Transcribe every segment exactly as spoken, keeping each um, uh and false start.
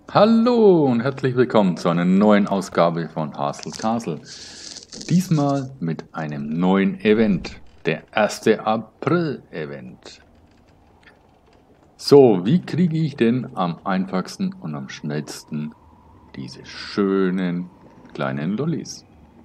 Hallo und herzlich willkommen zu einer neuen Ausgabe von Hustle Castle. Diesmal mit einem neuen Event, der erste April Event. So, wie kriege ich denn am einfachsten und am schnellsten diese schönen kleinen Lollis?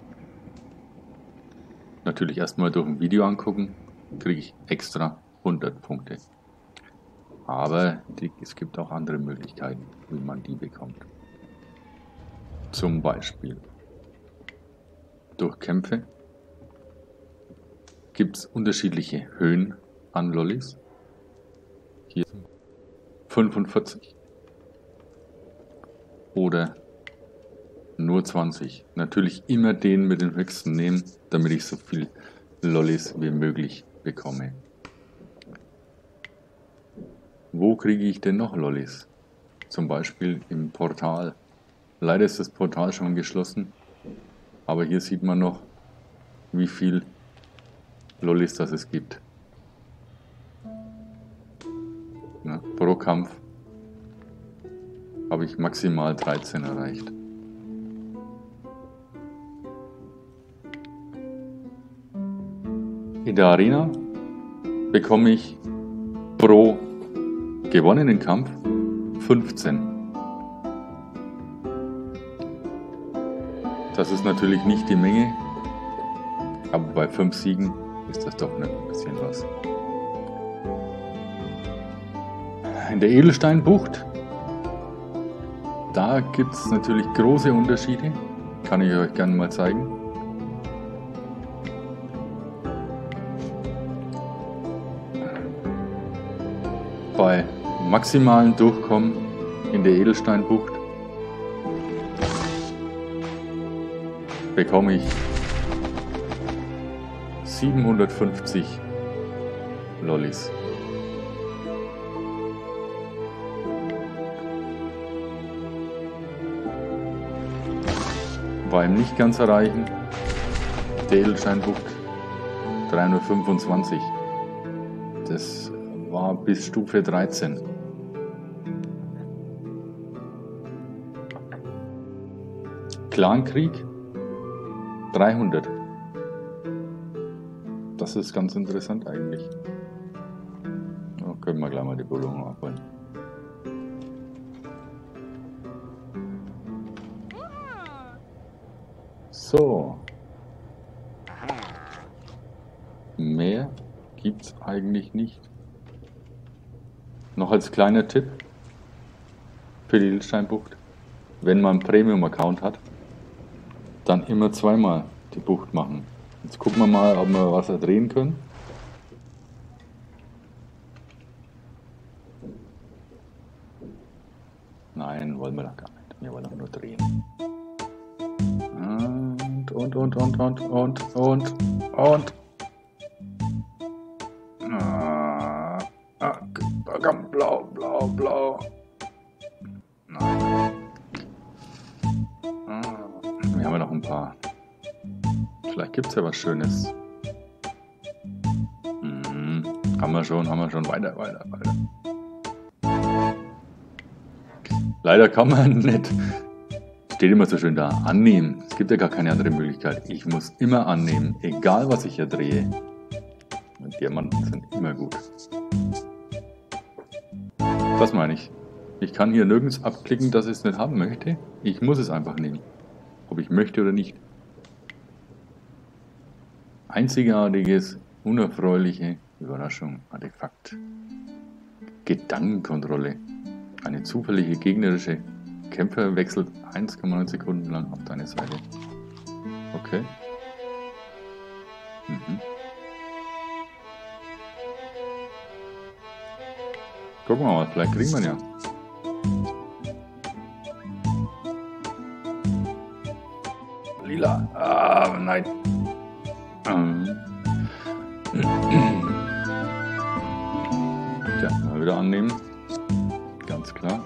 Natürlich erstmal durch ein Video angucken, kriege ich extra hundert Punkte. Aber die, es gibt auch andere Möglichkeiten, wie man die bekommt. Zum Beispiel durch Kämpfe. Gibt es unterschiedliche Höhen an Lollis. Hier fünfundvierzig oder nur zwanzig. Natürlich immer den mit dem höchsten nehmen, damit ich so viel Lollis wie möglich bekomme. Wo kriege ich denn noch Lollis? Zum Beispiel im Portal. Leider ist das Portal schon geschlossen, aber hier sieht man noch, wie viel Lollis das es gibt. Na, pro Kampf habe ich maximal dreizehn erreicht. In der Arena bekomme ich pro gewonnenen Kampf fünfzehn. Das ist natürlich nicht die Menge, aber bei fünf Siegen ist das doch ein bisschen was. In der Edelsteinbucht, da gibt es natürlich große Unterschiede, kann ich euch gerne mal zeigen. Bei maximalen Durchkommen in der Edelsteinbucht bekomme ich siebenhundertfünfzig Lollis. Beim nicht ganz erreichen der Edelsteinbucht dreihundertfünfundzwanzig. Das war bis Stufe dreizehn. Clankrieg dreihundert. Das ist ganz interessant eigentlich. Da können wir gleich mal die Belohnung abholen. So. Mehr gibt's eigentlich nicht. Noch als kleiner Tipp für die Edelsteinbucht: Wenn man einen Premium-Account hat, dann immer zweimal die Bucht machen. Jetzt gucken wir mal, ob wir was drehen können. Nein, wollen wir doch gar nicht. Wir wollen doch nur drehen. Und, und, und, und, und, und, und, und. Ah, ah, komm, blau, blau, blau. Nein. Ah, wir haben ja noch ein paar. Vielleicht gibt es ja was Schönes. Mhm. Haben wir schon, haben wir schon. Weiter, weiter, weiter. Leider kann man nicht, steht immer so schön da, annehmen. Es gibt ja gar keine andere Möglichkeit. Ich muss immer annehmen, egal was ich hier drehe. Und Diamanten sind immer gut. Das meine ich. Ich kann hier nirgends abklicken, dass ich es nicht haben möchte. Ich muss es einfach nehmen. Ob ich möchte oder nicht. Einzigartiges, unerfreuliche Überraschung, Artefakt. Gedankenkontrolle. Eine zufällige gegnerische Kämpfer wechselt eins Komma neun Sekunden lang auf deine Seite. Okay. Mhm. Gucken wir mal, vielleicht kriegen wir ihn ja. Lila. Ah, nein. Tja, mal wieder annehmen. Ganz klar.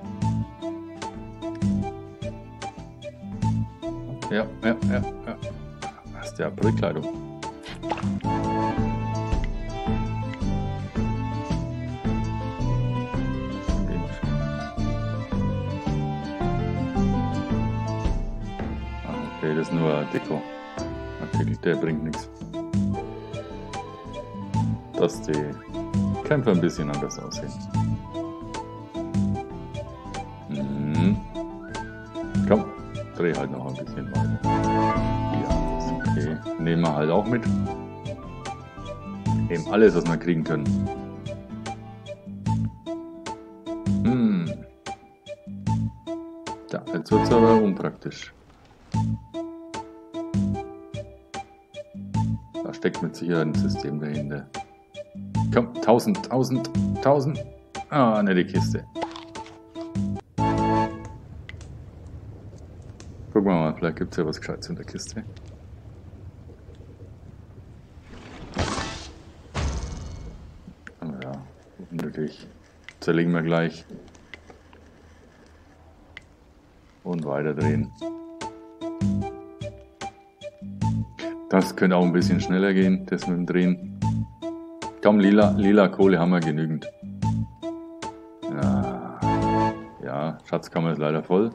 Ja, ja, ja, ja. Das ist die Aprilkleidung. Okay, das ist nur Deko. Artikel, der bringt nichts. Dass die Kämpfer ein bisschen anders aussehen. Mhm. Komm, dreh halt noch ein bisschen weiter. Ja, ist okay. Nehmen wir halt auch mit. Eben alles, was wir kriegen können. Hm. Ja, jetzt wird es aber unpraktisch. Da steckt mit Sicherheit ein System dahinter. Komm, tausend, tausend, tausend. Ah, ne, die Kiste. Gucken wir mal, vielleicht gibt es ja was Gescheites in der Kiste. Ja, unnötig. Zerlegen wir gleich. Und weiterdrehen. Das könnte auch ein bisschen schneller gehen, das mit dem Drehen. Komm, lila, lila Kohle haben wir genügend. Ja, ja, Schatzkammer ist leider voll.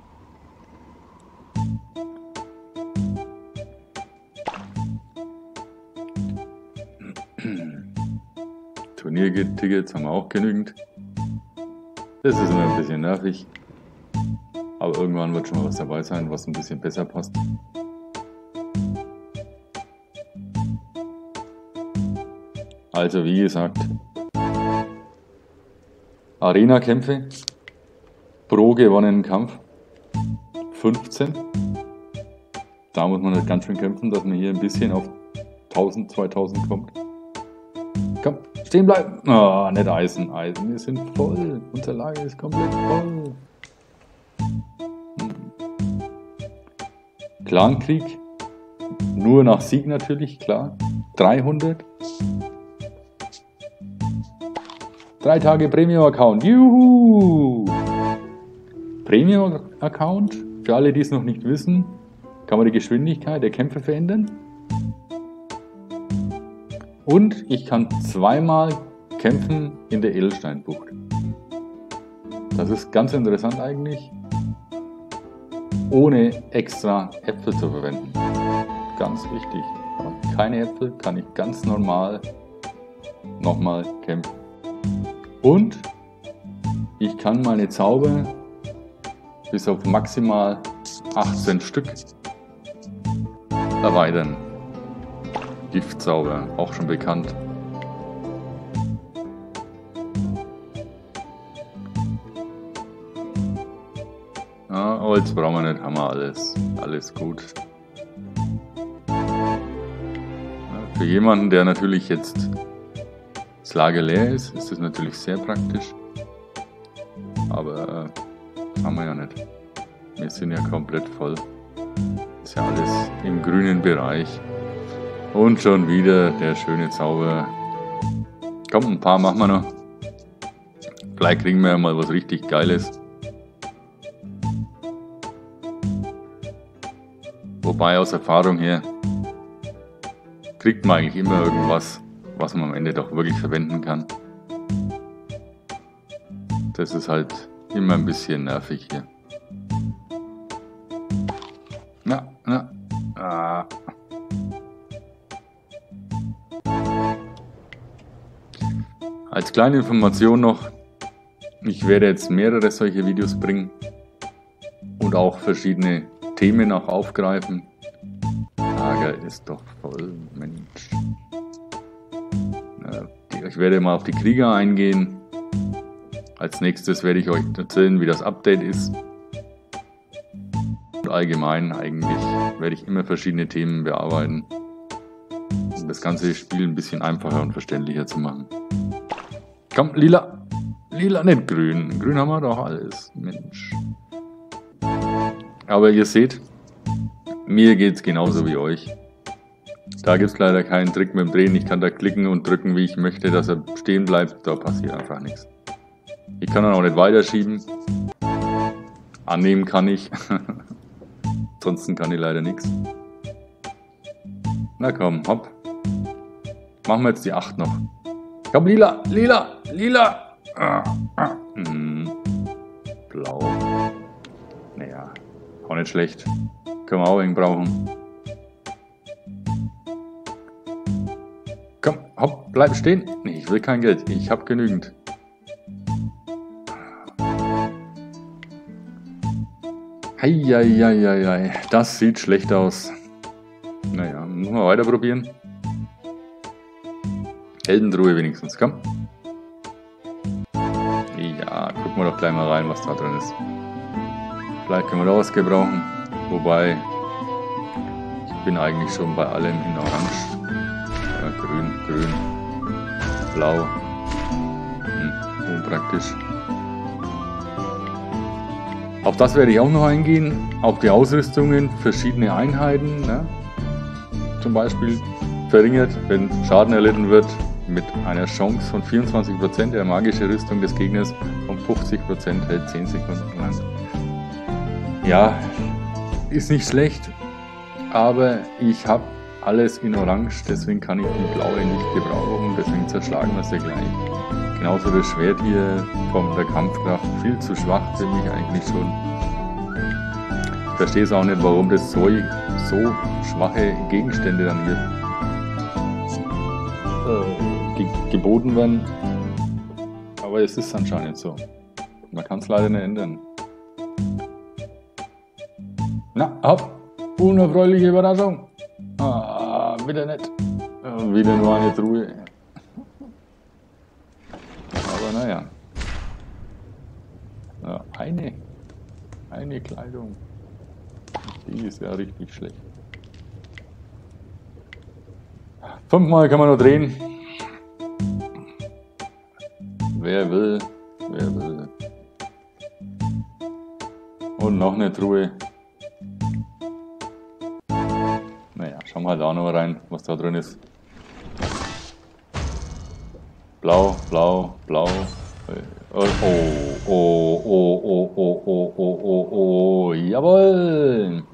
Turniertickets haben wir auch genügend. Das ist immer ein bisschen nervig. Aber irgendwann wird schon mal was dabei sein, was ein bisschen besser passt. Also wie gesagt, Arena-Kämpfe, pro gewonnenen Kampf fünfzehn. Da muss man halt ganz schön kämpfen, dass man hier ein bisschen auf tausend, zweitausend kommt. Komm, stehen bleiben! Ah, oh, nicht Eisen, Eisen, wir sind voll. Unser Lager ist komplett voll. Hm. Clankrieg, nur nach Sieg natürlich, klar. dreihundert. Drei Tage Premium-Account. Juhu! Premium-Account, für alle, die es noch nicht wissen, kann man die Geschwindigkeit der Kämpfe verändern. Und ich kann zweimal kämpfen in der Edelsteinbucht. Das ist ganz interessant eigentlich. Ohne extra Äpfel zu verwenden. Ganz wichtig. Keine Äpfel, kann ich ganz normal nochmal kämpfen. Und ich kann meine Zauber bis auf maximal achtzehn Stück erweitern. Giftzauber, auch schon bekannt. Ja, Holz brauchen wir nicht, haben wir alles. Alles gut. Ja, für jemanden, der natürlich jetzt das Lager leer ist, ist das natürlich sehr praktisch. Aber äh, haben wir ja nicht. Wir sind ja komplett voll. Ist ja alles im grünen Bereich. Und schon wieder der schöne Zauber. Komm, ein paar machen wir noch. Vielleicht kriegen wir ja mal was richtig Geiles. Wobei aus Erfahrung her kriegt man eigentlich immer irgendwas, was man am Ende doch wirklich verwenden kann. Das ist halt immer ein bisschen nervig hier. Na, na, ah. Als kleine Information noch, ich werde jetzt mehrere solche Videos bringen und auch verschiedene Themen auch aufgreifen. Lager ist doch voll, Mensch. Ich werde mal auf die Krieger eingehen. Als nächstes werde ich euch erzählen, wie das Update ist. Und allgemein eigentlich werde ich immer verschiedene Themen bearbeiten, um das ganze Spiel ein bisschen einfacher und verständlicher zu machen. Komm, lila. Lila, nicht grün. Grün haben wir doch alles. Mensch. Aber ihr seht, mir geht es genauso wie euch. Da gibt es leider keinen Trick mit dem Drehen. Ich kann da klicken und drücken, wie ich möchte, dass er stehen bleibt. Da passiert einfach nichts. Ich kann dann auch nicht weiterschieben. Annehmen kann ich. Ansonsten kann ich leider nichts. Na komm, hopp. Machen wir jetzt die acht noch. Komm, lila, lila, lila. Ah, ah. Hm. Blau. Naja, auch nicht schlecht. Können wir auch einen brauchen. Komm, hopp, bleib stehen. Nee, ich will kein Geld. Ich habe genügend. Heieieiei, das sieht schlecht aus. Naja, müssen wir weiter probieren. Heldentruhe wenigstens, komm. Ja, gucken wir doch gleich mal rein, was da drin ist. Vielleicht können wir da was gebrauchen. Wobei, ich bin eigentlich schon bei allem in Orange. Ja, grün, grün, blau. Hm, unpraktisch. Auf das werde ich auch noch eingehen. Auf die Ausrüstungen, verschiedene Einheiten. Ne? Zum Beispiel verringert, wenn Schaden erlitten wird, mit einer Chance von vierundzwanzig Prozent der magische Rüstung des Gegners und fünfzig Prozent hält zehn Sekunden lang. Ja, ist nicht schlecht, aber ich habe alles in Orange, deswegen kann ich die blaue nicht gebrauchen, deswegen zerschlagen wir sie gleich. Genauso das Schwert hier von der Kampfkraft, viel zu schwach für mich eigentlich schon. Ich verstehe es auch nicht, warum das so, so schwache Gegenstände dann hier äh, ge geboten werden. Aber es ist anscheinend so. Man kann es leider nicht ändern. Na, hopp! Unerfreuliche Überraschung! Ah, wieder nicht. Äh, wieder nur eine Truhe. Aber naja. Ja, eine. Eine Kleidung. Die ist ja richtig schlecht. Fünfmal kann man nur drehen. Wer will, wer will. Und noch eine Truhe. Naja, schauen wir halt auch noch rein, was da drin ist. Blau, blau, blau. Oh, oh, oh, oh, oh, oh, oh, oh, oh, oh, jawohl!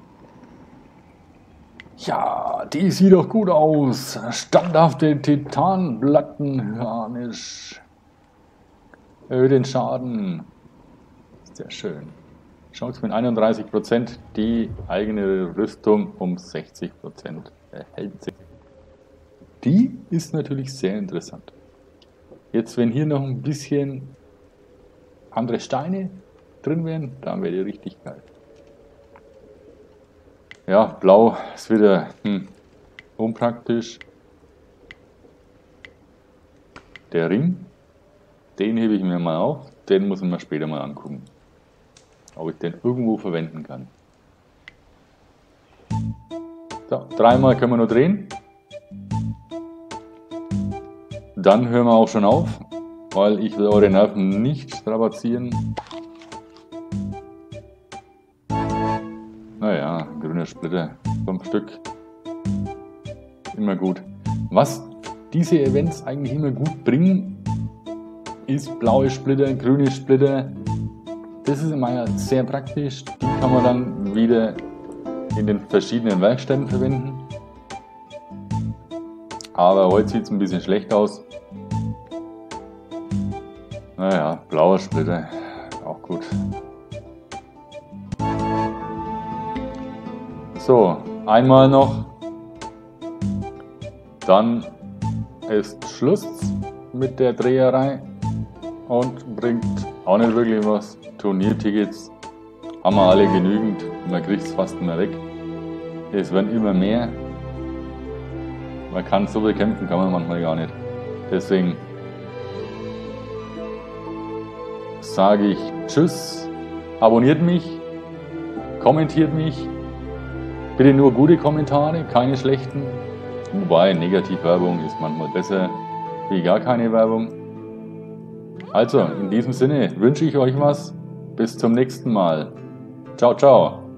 Ja, die sieht doch gut aus. Standhafte Titanplattenharnisch. Erhöht den Schaden. Sehr schön. Chance mit einunddreißig Prozent, die eigene Rüstung um sechzig Prozent erhält sich. Die ist natürlich sehr interessant. Jetzt, wenn hier noch ein bisschen andere Steine drin wären, dann wäre die richtig geil. Ja, blau ist wieder hm, unpraktisch. Der Ring, den hebe ich mir mal auf, den muss ich mir später mal angucken. Ob ich den irgendwo verwenden kann. So, dreimal können wir nur drehen. Dann hören wir auch schon auf, weil ich will eure Nerven nicht strapazieren. Naja, grüner Splitter, fünf Stück. Immer gut. Was diese Events eigentlich immer gut bringen, ist blaue Splitter, grüne Splitter. Das ist immer sehr praktisch. Die kann man dann wieder in den verschiedenen Werkstätten verwenden. Aber heute sieht es ein bisschen schlecht aus. Naja, blauer Splitter, auch gut. So, einmal noch. Dann ist Schluss mit der Dreherei und bringt auch nicht wirklich was. Turniertickets haben wir alle genügend, man kriegt es fast nicht mehr weg. Es werden immer mehr. Man kann so bekämpfen, kann man manchmal gar nicht. Deswegen sage ich Tschüss, abonniert mich, kommentiert mich. Bitte nur gute Kommentare, keine schlechten. Wobei Negativwerbung ist manchmal besser wie gar keine Werbung. Also, in diesem Sinne wünsche ich euch was. Bis zum nächsten Mal. Ciao, ciao.